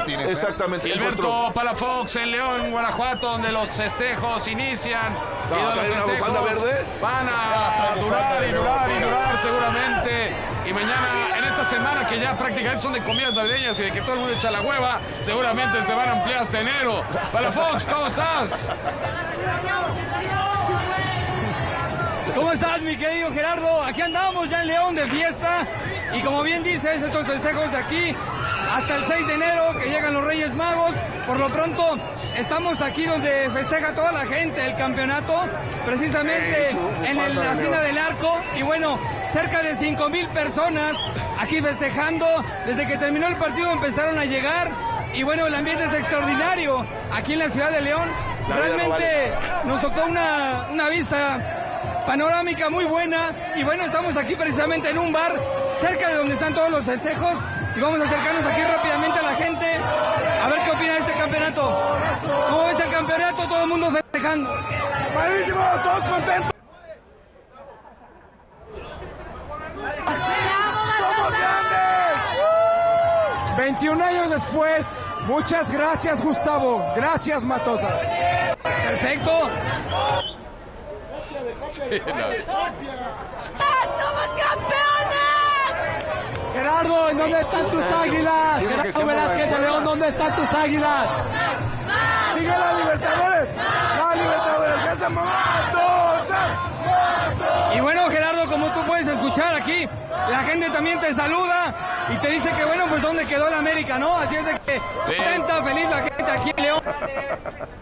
Martínez. Exactamente. Gilberto Palafox en León, Guanajuato, donde los festejos inician. No, y donde los festejos verde. van a durar seguramente. Y mañana, en esta semana que ya prácticamente son de comidas navideñas y de que todo el mundo echa la hueva, seguramente se van a ampliar hasta enero. Palafox, ¿cómo estás? ¿Cómo estás, mi querido Gerardo? Aquí andamos ya en León de fiesta. Y como bien dices, estos festejos de aquí hasta el 6 de enero que llegan los Reyes Magos. Por lo pronto, estamos aquí donde festeja toda la gente el campeonato, precisamente en la Hacienda del Arco. Y bueno, cerca de 5,000 personas aquí festejando. Desde que terminó el partido empezaron a llegar. Y bueno, el ambiente es extraordinario aquí en la ciudad de León. Realmente nos tocó una vista panorámica muy buena. Y bueno, estamos aquí precisamente en un bar cerca de donde están todos los festejos. Y vamos a acercarnos aquí rápidamente a la gente a ver qué opina de este campeonato. ¿Cómo ves el campeonato? Todo el mundo festejando. Padrísimo, todos contentos. 21 años después, muchas gracias, Gustavo. Gracias, Matosa. Perfecto. Sí, no. ¡Somos campeones! Gerardo, ¿en dónde están tus águilas? Gerardo Velázquez de León, ¿dónde están tus águilas? ¡Sigue la Libertadores! ¡La Libertadores! ¡Que se Matosa! Y bueno, Gerardo, como tú puedes escuchar aquí, la gente también te saluda y te dice que bueno, pues dónde quedó el América, ¿no? Así es de que contenta, feliz la gente aquí en León.